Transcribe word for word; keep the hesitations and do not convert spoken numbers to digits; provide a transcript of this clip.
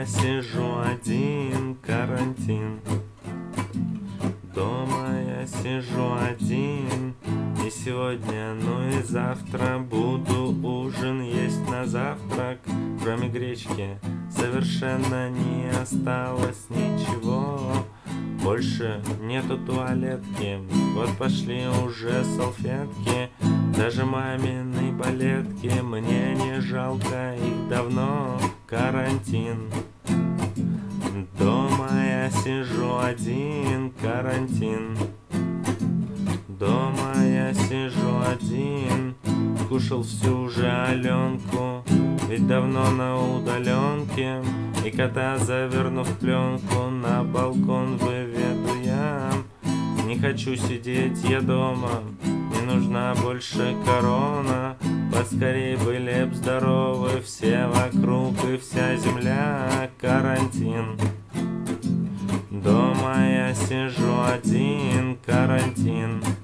я сижу один, карантин. Дома я сижу один, и сегодня, ну и завтра буду ужин есть на завтрак. Кроме гречки совершенно не осталось ничего. Больше нету туалетки, вот пошли уже салфетки. Даже мамины балетки, мне не жалко их давно. Карантин. Дома я сижу один, карантин. Дома я сижу один, скушал всю же Аленку, ведь давно на удаленке. И кота, завернув в пленку, на балкон выведу я. Не хочу сидеть я дома, не нужна больше корона. Поскорей были б здоровы все вокруг и вся земля. Карантин. Дома я сижу один, карантин.